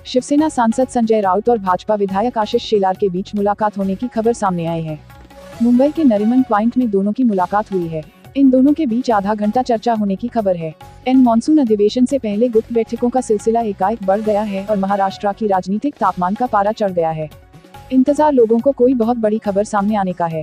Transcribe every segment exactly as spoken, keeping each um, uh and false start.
शिवसेना सांसद संजय राउत और भाजपा विधायक आशीष शेलार के बीच मुलाकात होने की खबर सामने आई है। मुंबई के नरीमन पॉइंट में दोनों की मुलाकात हुई है। इन दोनों के बीच आधा घंटा चर्चा होने की खबर है। इन मॉनसून अधिवेशन से पहले गुप्त बैठकों का सिलसिला एकाएक बढ़ गया है और महाराष्ट्र की राजनीतिक तापमान का पारा चढ़ गया है। इंतजार लोगों को कोई बहुत बड़ी खबर सामने आने का है।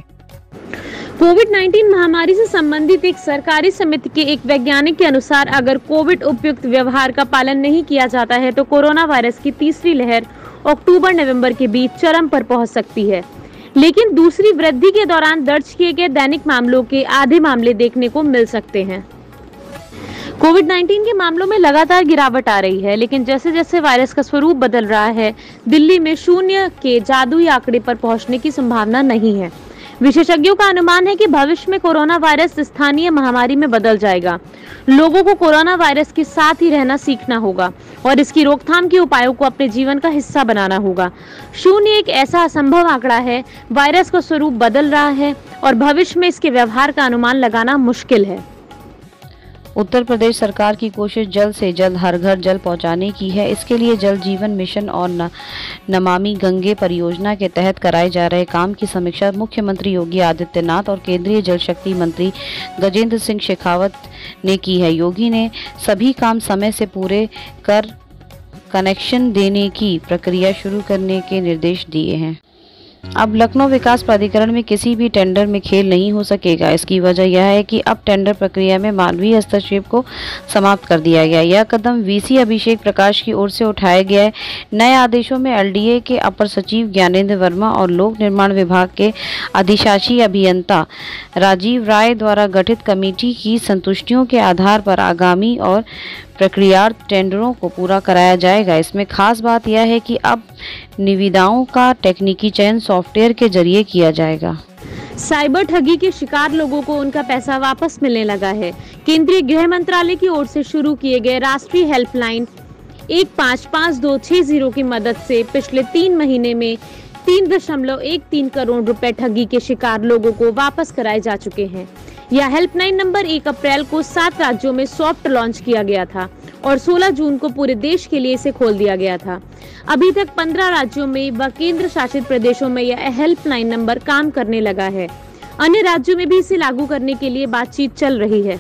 कोविड उन्नीस महामारी से संबंधित एक सरकारी समिति के एक वैज्ञानिक के अनुसार अगर कोविड उपयुक्त व्यवहार का पालन नहीं किया जाता है तो कोरोना वायरस की तीसरी लहर अक्टूबर नवंबर के बीच चरम पर पहुंच सकती है। लेकिन दूसरी वृद्धि के दौरान दर्ज किए गए दैनिक मामलों के आधे मामले देखने को मिल सकते हैं। कोविड उन्नीस के मामलों में लगातार गिरावट आ रही है, लेकिन जैसे जैसे वायरस का स्वरूप बदल रहा है, दिल्ली में शून्य के जादुई आंकड़े पर पहुंचने की संभावना नहीं है। विशेषज्ञों का अनुमान है कि भविष्य में कोरोना वायरस स्थानीय महामारी में बदल जाएगा। लोगों को कोरोना वायरस के साथ ही रहना सीखना होगा और इसकी रोकथाम के उपायों को अपने जीवन का हिस्सा बनाना होगा। शून्य एक ऐसा असंभव आंकड़ा है, वायरस का स्वरूप बदल रहा है और भविष्य में इसके व्यवहार का अनुमान लगाना मुश्किल है। उत्तर प्रदेश सरकार की कोशिश जल्द से जल्द हर घर जल पहुंचाने की है। इसके लिए जल जीवन मिशन और न, नमामि गंगे परियोजना के तहत कराए जा रहे काम की समीक्षा मुख्यमंत्री योगी आदित्यनाथ और केंद्रीय जल शक्ति मंत्री गजेंद्र सिंह शेखावत ने की है। योगी ने सभी काम समय से पूरे कर कनेक्शन देने की प्रक्रिया शुरू करने के निर्देश दिए हैं। अब लखनऊ विकास प्राधिकरण में किसी भी टेंडर में खेल नहीं हो सकेगा। इसकी वजह यह है कि अब टेंडर प्रक्रिया में मानवीय हस्तक्षेप को समाप्त कर दिया गया। यह कदम वीसी अभिषेक प्रकाश की ओर से उठाया गया है। नए आदेशों में एलडीए के अपर सचिव ज्ञानेंद्र वर्मा और लोक निर्माण विभाग के अधिशासी अभियंता राजीव राय द्वारा गठित कमेटी की संतुष्टियों के आधार पर आगामी और प्रक्रियार्थ टेंडरों को पूरा कराया जाएगा। इसमें खास बात यह है कि अब निविदाओं का तकनीकी चयन सॉफ्टवेयर के जरिए किया जाएगा। साइबर ठगी के शिकार लोगों को उनका पैसा वापस मिलने लगा है। केंद्रीय गृह मंत्रालय की ओर से शुरू किए गए राष्ट्रीय हेल्पलाइन एक पाँच पाँच दो छह जीरो की मदद से पिछले तीन महीने में तीन दशमलव एक तीन करोड़ रुपए ठगी के शिकार लोगों को वापस कराए जा चुके हैं। यह हेल्पलाइन नंबर एक अप्रैल को सात राज्यों में सॉफ्ट लॉन्च किया गया था और सोलह जून को पूरे देश के लिए इसे खोल दिया गया था। अभी तक पंद्रह राज्यों में व केंद्र शासित प्रदेशों में यह हेल्पलाइन नंबर काम करने लगा है। अन्य राज्यों में भी इसे लागू करने के लिए बातचीत चल रही है।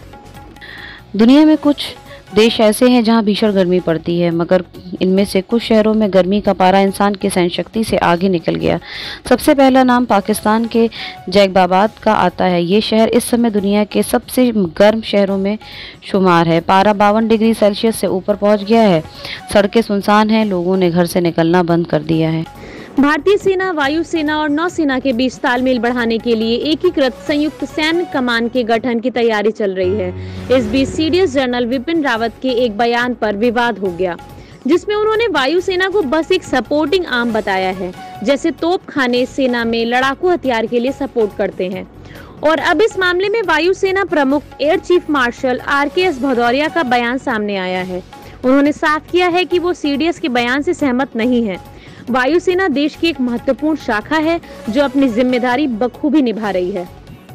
दुनिया में कुछ देश ऐसे हैं जहां भीषण गर्मी पड़ती है, मगर इनमें से कुछ शहरों में गर्मी का पारा इंसान की सहन शक्ति से आगे निकल गया। सबसे पहला नाम पाकिस्तान के जैकबाबाद का आता है। ये शहर इस समय दुनिया के सबसे गर्म शहरों में शुमार है। पारा बावन डिग्री सेल्सियस से ऊपर पहुंच गया है। सड़कें सुनसान हैं, लोगों ने घर से निकलना बंद कर दिया है। भारतीय सेना, वायुसेना और नौसेना के बीच तालमेल बढ़ाने के लिए एकीकृत संयुक्त सैन्य कमान के गठन की तैयारी चल रही है। इस बीच सीडीएस जनरल विपिन रावत के एक बयान पर विवाद हो गया, जिसमें उन्होंने वायुसेना को बस एक सपोर्टिंग आर्म बताया है, जैसे तोप खाने सेना में लड़ाकू हथियार के लिए सपोर्ट करते हैं। और अब इस मामले में वायुसेना प्रमुख air chief marshal R K S Bhadauria का बयान सामने आया है। उन्होंने साफ किया है कि वो सीडीएस के बयान से सहमत नहीं है। वायुसेना देश की एक महत्वपूर्ण शाखा है जो अपनी जिम्मेदारी बखूबी निभा रही है।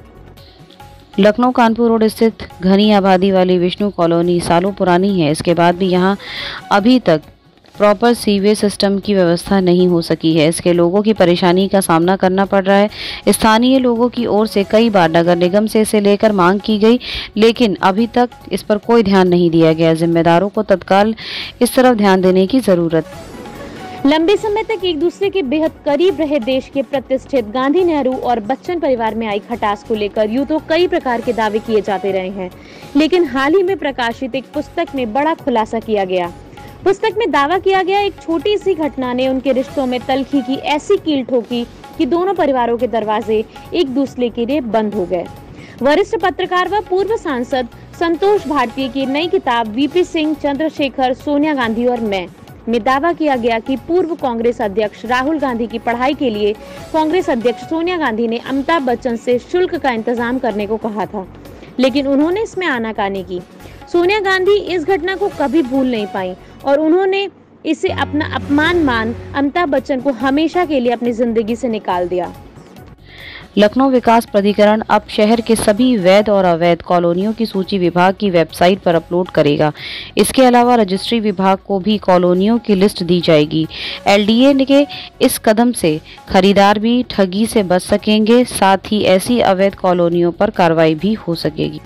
लखनऊ कानपुर रोड स्थित घनी आबादी वाली विष्णु कॉलोनी सालों पुरानी है। इसके बाद भी यहाँ अभी तक प्रॉपर सीवेज सिस्टम की व्यवस्था नहीं हो सकी है। इसके लोगों की परेशानी का सामना करना पड़ रहा है। स्थानीय लोगों की ओर से कई बार नगर निगम से इसे लेकर मांग की गई, लेकिन अभी तक इस पर कोई ध्यान नहीं दिया गया। जिम्मेदारों को तत्काल इस तरफ ध्यान देने की जरूरत। लंबे समय तक एक दूसरे के बेहद करीब रहे देश के प्रतिष्ठित गांधी, नेहरू और बच्चन परिवार में आई खटास को लेकर यूं तो कई प्रकार के दावे किए जाते रहे हैं, लेकिन हाल ही में प्रकाशित एक पुस्तक में बड़ा खुलासा किया गया। पुस्तक में दावा किया गया एक छोटी सी घटना ने उनके रिश्तों में तलखी की ऐसी कील ठोकी कि दोनों परिवारों के दरवाजे एक दूसरे के लिए बंद हो गए। वरिष्ठ पत्रकार व पूर्व सांसद संतोष भारती की नई किताब वीपी सिंह, चंद्रशेखर, सोनिया गांधी और मैं में दावा किया गया कि पूर्व कांग्रेस अध्यक्ष राहुल गांधी की पढ़ाई के लिए कांग्रेस अध्यक्ष सोनिया गांधी ने अमिताभ बच्चन से शुल्क का इंतजाम करने को कहा था, लेकिन उन्होंने इसमें आनाकानी की। सोनिया गांधी इस घटना को कभी भूल नहीं पाई और उन्होंने इसे अपना अपमान मान अमिताभ बच्चन को हमेशा के लिए अपनी जिंदगी से निकाल दिया। लखनऊ विकास प्राधिकरण अब शहर के सभी वैध और अवैध कॉलोनियों की सूची विभाग की वेबसाइट पर अपलोड करेगा। इसके अलावा रजिस्ट्री विभाग को भी कॉलोनियों की लिस्ट दी जाएगी। एलडीए के इस कदम से खरीदार भी ठगी से बच सकेंगे, साथ ही ऐसी अवैध कॉलोनियों पर कार्रवाई भी हो सकेगी।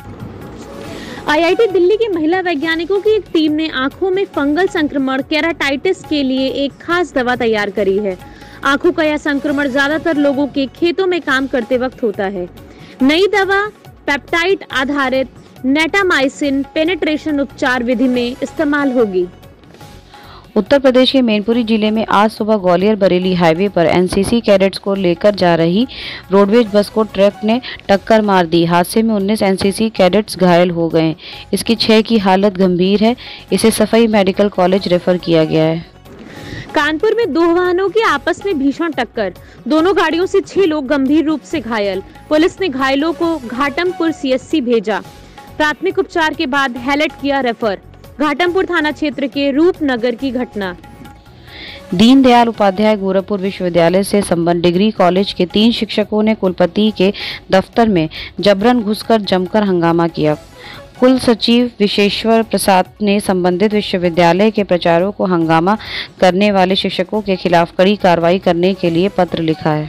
आईआईटी दिल्ली की महिला वैज्ञानिकों की एक टीम ने आंखों में फंगल संक्रमण केराटाइटिस के लिए एक खास दवा तैयार करी है। आंखों का यह संक्रमण ज्यादातर लोगों के खेतों में काम करते वक्त होता है। नई दवा पेप्टाइड आधारित नेटामाइसिन पेनेट्रेशन उपचार विधि में इस्तेमाल होगी। उत्तर प्रदेश के मैनपुरी जिले में आज सुबह ग्वालियर बरेली हाईवे पर एनसीसी कैडेट्स को लेकर जा रही रोडवेज बस को ट्रक ने टक्कर मार दी। हादसे में उन्नीस एनसीसी कैडेट्स घायल हो गए। इसकी छह की हालत गंभीर है। इसे सफाई मेडिकल कॉलेज रेफर किया गया है। कानपुर में दो वाहनों की आपस में भीषण टक्कर, दोनों गाड़ियों से छह लोग गंभीर रूप से घायल। पुलिस ने घायलों को घाटमपुर सीएचसी भेजा। प्राथमिक उपचार के बाद हैलेट किया रेफर। घाटमपुर थाना क्षेत्र के रूपनगर की घटना। दीनदयाल उपाध्याय गोरखपुर विश्वविद्यालय से संबंध डिग्री कॉलेज के तीन शिक्षकों ने कुलपति के दफ्तर में जबरन घुसकर जमकर हंगामा किया। कुल सचिव विशेश्वर प्रसाद ने संबंधित विश्वविद्यालय के प्राचार्यों को हंगामा करने वाले शिक्षकों के खिलाफ कड़ी कार्रवाई करने के लिए पत्र लिखा है।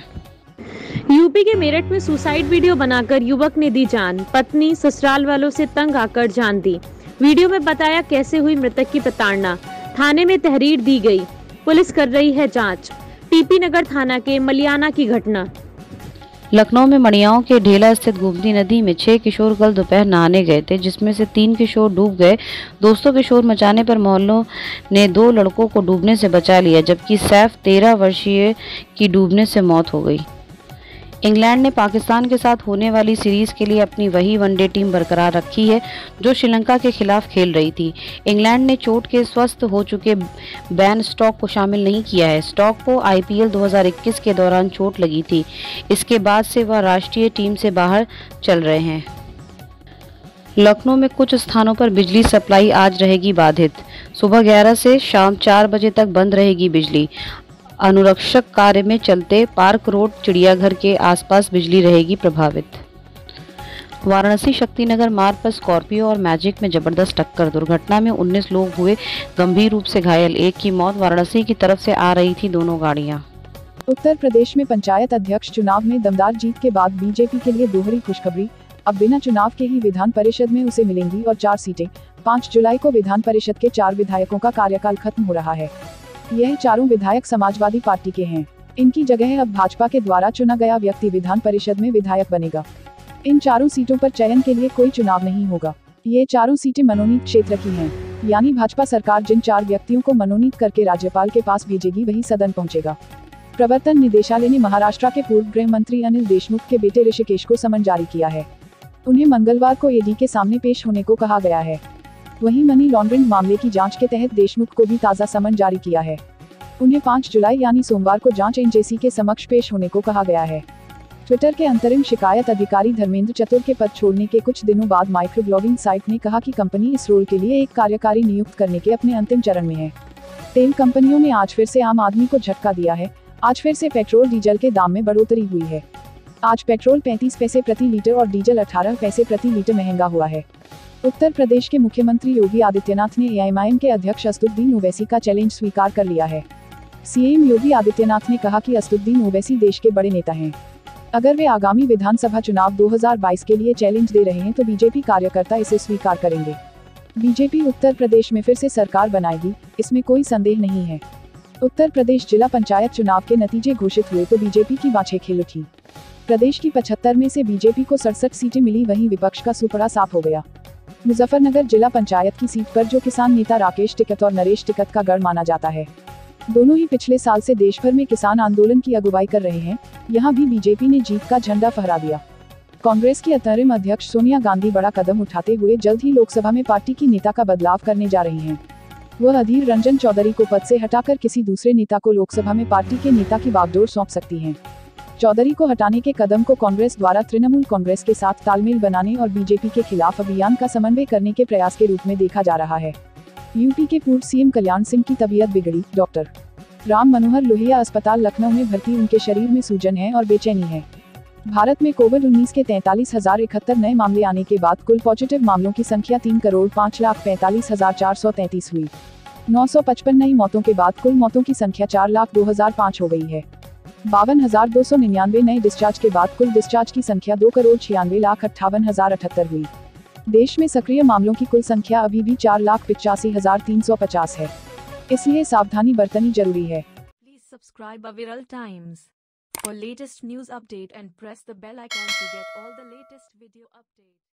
यूपी के मेरठ में सुसाइड वीडियो बनाकर युवक ने दी जान। पत्नी ससुराल वालों से तंग आकर जान दी। वीडियो में बताया कैसे हुई मृतक की प्रताड़ना। थाने में तहरीर दी गई। पुलिस कर रही है जांच। टीपी नगर थाना के मलियाना की घटना। लखनऊ में मड़ियाओं के ढेला स्थित गोमती नदी में छह किशोर कल दोपहर नहाने गए थे, जिसमें से तीन किशोर डूब गए। दोस्तों के शोर मचाने पर मोहल्लों ने दो लड़कों को डूबने से बचा लिया, जबकि सैफ तेरह वर्षीय की डूबने से मौत हो गई। इंग्लैंड ने पाकिस्तान के साथ होने वाली सीरीज के लिए अपनी वही वनडे टीम बरकरार रखी है जो श्रीलंका के खिलाफ खेल रही थी। इंग्लैंड ने चोट के स्वस्थ हो चुके बैन स्टॉक को शामिल नहीं किया है। स्टॉक को आईपीएल दो हज़ार इक्कीस के दौरान चोट लगी थी। इसके बाद से वह राष्ट्रीय टीम से बाहर चल रहे हैं। लखनऊ में कुछ स्थानों पर बिजली सप्लाई आज रहेगी बाधित। सुबह ग्यारह से शाम चार बजे तक बंद रहेगी बिजली। अनुरक्षक कार्य में चलते पार्क रोड चिड़ियाघर के आसपास बिजली रहेगी प्रभावित। वाराणसी शक्तिनगर मार्ग पर स्कॉर्पियो और मैजिक में जबरदस्त टक्कर। दुर्घटना में उन्नीस लोग हुए गंभीर रूप से घायल। एक की मौत। वाराणसी की तरफ से आ रही थी दोनों गाड़ियां। उत्तर प्रदेश में पंचायत अध्यक्ष चुनाव में दमदार जीत के बाद बीजेपी के लिए दोहरी खुशखबरी। अब बिना चुनाव के ही विधान परिषद में उसे मिलेंगी और चार सीटें। पाँच जुलाई को विधान परिषद के चार विधायकों का कार्यकाल खत्म हो रहा है। यह चारों विधायक समाजवादी पार्टी के हैं। इनकी जगह अब भाजपा के द्वारा चुना गया व्यक्ति विधान परिषद में विधायक बनेगा। इन चारों सीटों पर चयन के लिए कोई चुनाव नहीं होगा। ये चारों सीटें मनोनीत क्षेत्र की हैं, यानी भाजपा सरकार जिन चार व्यक्तियों को मनोनीत करके राज्यपाल के पास भेजेगी वही सदन पहुंचेगा। प्रवर्तन निदेशालय ने महाराष्ट्र के पूर्व गृह मंत्री अनिल देशमुख के बेटे ऋषिकेश को समन जारी किया है। उन्हें मंगलवार को ईडी के सामने पेश होने को कहा गया है। वहीं मनी लॉन्ड्रिंग मामले की जांच के तहत देशमुख को भी ताज़ा समन जारी किया है। उन्हें पाँच जुलाई यानी सोमवार को जांच एजेंसी के समक्ष पेश होने को कहा गया है। ट्विटर के अंतरिम शिकायत अधिकारी धर्मेंद्र चतुर के पद छोड़ने के कुछ दिनों बाद माइक्रो ब्लॉगिंग साइट ने कहा कि कंपनी इस रोल के लिए एक कार्यकारी नियुक्त करने के अपने अंतिम चरण में है। तेल कंपनियों ने आज फिर से आम आदमी को झटका दिया है। आज फिर से पेट्रोल डीजल के दाम में बढ़ोतरी हुई है। आज पेट्रोल पैंतीस पैसे प्रति लीटर और डीजल अठारह पैसे प्रति लीटर महंगा हुआ है। उत्तर प्रदेश के मुख्यमंत्री योगी आदित्यनाथ ने एआईएमआईएम के अध्यक्ष असदुद्दीन ओवैसी का चैलेंज स्वीकार कर लिया है। सीएम योगी आदित्यनाथ ने कहा कि असदुद्दीन ओवैसी देश के बड़े नेता हैं। अगर वे आगामी विधानसभा चुनाव दो हज़ार बाईस के लिए चैलेंज दे रहे हैं तो बीजेपी कार्यकर्ता इसे स्वीकार करेंगे। बीजेपी उत्तर प्रदेश में फिर से सरकार बनाएगी, इसमें कोई संदेह नहीं है। उत्तर प्रदेश जिला पंचायत चुनाव के नतीजे घोषित हुए तो बीजेपी की बाछें खिल उठी। प्रदेश की पचहत्तर में से बीजेपी को सड़सठ सीटें मिली, वहीं विपक्ष का सुपड़ा साफ हो गया। मुजफ्फरनगर जिला पंचायत की सीट पर जो किसान नेता राकेश टिकैत और नरेश टिकैत का गढ़ माना जाता है, दोनों ही पिछले साल से देश भर में किसान आंदोलन की अगुवाई कर रहे हैं। यहां भी बीजेपी ने जीत का झंडा फहरा दिया। कांग्रेस की अंतरिम अध्यक्ष सोनिया गांधी बड़ा कदम उठाते हुए जल्द ही लोकसभा में पार्टी की नेता का बदलाव करने जा रही हैं। वह अधीर रंजन चौधरी को पद से हटाकर किसी दूसरे नेता को लोकसभा में पार्टी के नेता की बागडोर सौंप सकती हैं। चौधरी को हटाने के कदम को कांग्रेस द्वारा तृणमूल कांग्रेस के साथ तालमेल बनाने और बीजेपी के खिलाफ अभियान का समन्वय करने के प्रयास के रूप में देखा जा रहा है। यूपी के पूर्व सीएम कल्याण सिंह की तबीयत बिगड़ी। डॉक्टर राम मनोहर लोहिया अस्पताल लखनऊ में भर्ती। उनके शरीर में सूजन है और बेचैनी है। भारत में कोविड उन्नीस के तैंतालीस हजार इकहत्तर नए मामले आने के बाद कुल पॉजिटिव मामलों की संख्या तीन करोड़ पाँच लाख पैंतालीस हजार चार सौ तैंतीस हुई। नौ सौ पचपन नई मौतों के बाद कुल मौतों की संख्या चार लाख दो हजार पाँच हो गई है। बावन हजार दो सौ निन्यानवे नए डिस्चार्ज के बाद कुल डिस्चार्ज की संख्या दो करोड़ छियानवे लाख अट्ठावन हजार अठहत्तर हुई। देश में सक्रिय मामलों की कुल संख्या अभी भी चार लाख पिचासी हजार तीन सौ पचास है, इसलिए सावधानी बरतनी जरूरी है। Please subscribe Aviral Times for latest news update and press the bell icon to get all the latest video updates.